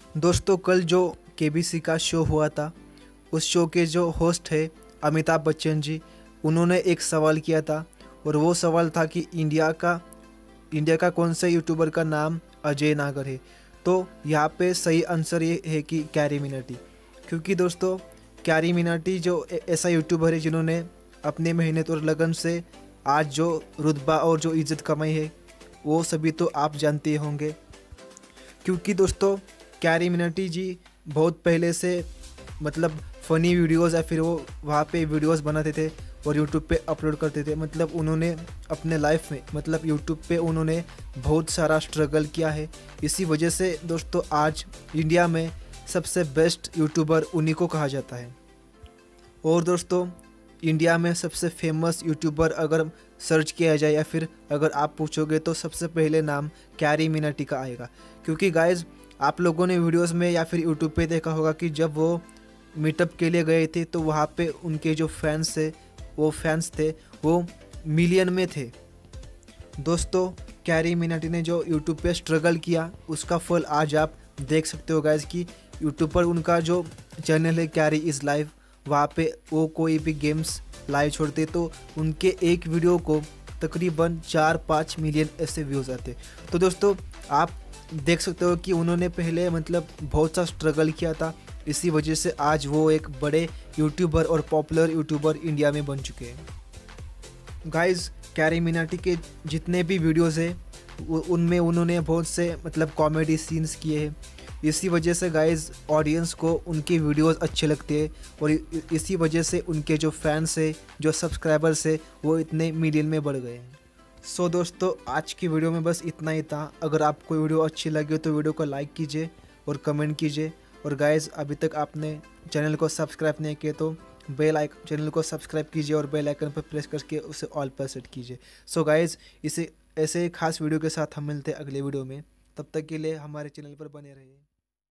दोस्तों कल जो केबीसी का शो हुआ था, उस शो के जो होस्ट है अमिताभ बच्चन जी, उन्होंने एक सवाल किया था और वो सवाल था कि इंडिया का कौन से यूट्यूबर का नाम अजय नागर है। तो यहाँ पे सही आंसर ये है कि कैरी मिनाटी। क्योंकि दोस्तों कैरी मिनाटी जो ऐसा यूट्यूबर है जिन्होंने अपने मेहनत और लगन से आज जो रुतबा और जो इज़्ज़त कमाई है वो सभी तो आप जानते होंगे। क्योंकि दोस्तों कैरी मिनाटी जी बहुत पहले से मतलब फ़नी वीडियोस या फिर वो वहाँ पे वीडियोस बनाते थे और यूट्यूब पे अपलोड करते थे। मतलब उन्होंने अपने लाइफ में मतलब यूट्यूब पे उन्होंने बहुत सारा स्ट्रगल किया है। इसी वजह से दोस्तों आज इंडिया में सबसे बेस्ट यूट्यूबर उन्हीं को कहा जाता है। और दोस्तों इंडिया में सबसे फेमस यूट्यूबर अगर सर्च किया जाए या फिर अगर आप पूछोगे तो सबसे पहले नाम कैरी मिनाटी का आएगा। क्योंकि गाइज आप लोगों ने वीडियोस में या फिर यूट्यूब पे देखा होगा कि जब वो मीटअप के लिए गए थे तो वहाँ पे उनके जो फैंस थे वो मिलियन में थे। दोस्तों कैरी मिनाटी ने जो यूट्यूब पे स्ट्रगल किया उसका फल आज आप देख सकते हो गाइज कि यूट्यूब पर उनका जो चैनल है कैरी इज़ लाइव, वहाँ पे वो कोई भी गेम्स लाइव छोड़ते तो उनके एक वीडियो को तकरीबन 4-5 मिलियन ऐसे व्यूज़ आते। तो दोस्तों आप देख सकते हो कि उन्होंने पहले मतलब बहुत सा स्ट्रगल किया था, इसी वजह से आज वो एक बड़े यूट्यूबर और पॉपुलर यूट्यूबर इंडिया में बन चुके हैं। गाइस कैरी मिनाटी के जितने भी वीडियोस हैं उनमें उन्होंने बहुत से मतलब कॉमेडी सीन्स किए हैं। इसी वजह से गाइस ऑडियंस को उनके वीडियोस अच्छे लगते हैं और इसी वजह से उनके जो फैंस है, जो सब्सक्राइबर्स है, वो इतने मिलियन में बढ़ गए हैं। सो दोस्तों आज की वीडियो में बस इतना ही था। अगर आपको वीडियो अच्छी लगी तो वीडियो को लाइक कीजिए और कमेंट कीजिए। और गाइस अभी तक आपने चैनल को सब्सक्राइब नहीं किया तो चैनल को सब्सक्राइब कीजिए और बेल आइकन पर प्रेस करके उसे ऑल पर सेट कीजिए। सो गाइस इसे ऐसे खास वीडियो के साथ हम मिलते हैं अगले वीडियो में। तब तक के लिए हमारे चैनल पर बने रहिए।